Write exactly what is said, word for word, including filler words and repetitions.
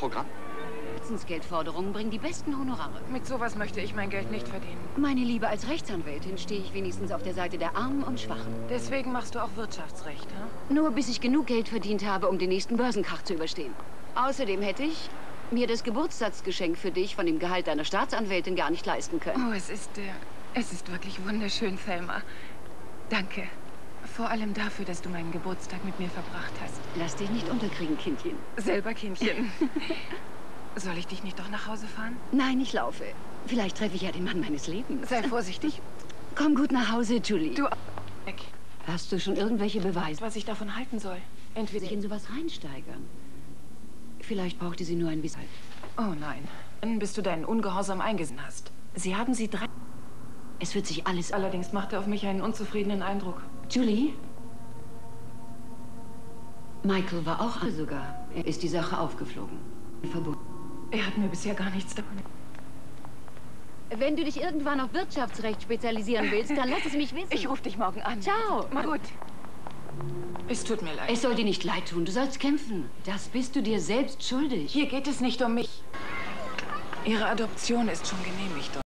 Programm? Geldforderungen bringen die besten Honorare. Mit sowas möchte ich mein Geld nicht verdienen. Meine Liebe, als Rechtsanwältin stehe ich wenigstens auf der Seite der Armen und Schwachen. Deswegen machst du auch Wirtschaftsrecht, hm? Nur bis ich genug Geld verdient habe, um den nächsten Börsenkrach zu überstehen. Außerdem hätte ich mir das Geburtstagsgeschenk für dich von dem Gehalt deiner Staatsanwältin gar nicht leisten können. Oh, es ist, äh, es ist wirklich wunderschön, Thelma. Danke. Vor allem dafür, dass du meinen Geburtstag mit mir verbracht hast. Lass dich nicht unterkriegen, Kindchen. Selber Kindchen. Soll ich dich nicht doch nach Hause fahren? Nein, ich laufe. Vielleicht treffe ich ja den Mann meines Lebens. Sei vorsichtig. Komm gut nach Hause, Julie. Du... Weg. Hast du schon irgendwelche Beweise, Was ich davon halten soll? Entweder... sich in sowas reinsteigern? Vielleicht brauchte sie nur ein bisschen. Oh nein. Bis du deinen Ungehorsam eingesehen hast. Sie haben sie drei... Es wird sich alles... Allerdings macht er auf mich einen unzufriedenen Eindruck. Julie? Michael war auch sogar. Er ist die Sache aufgeflogen. Verbunden. Er hat mir bisher gar nichts davon... Wenn du dich irgendwann auf Wirtschaftsrecht spezialisieren willst, dann lass es mich wissen. Ich rufe dich morgen an. Ciao. Mal gut. Es tut mir leid. Es soll dir nicht leid tun. Du sollst kämpfen. Das bist du dir selbst schuldig. Hier geht es nicht um mich. Ihre Adoption ist schon genehmigt.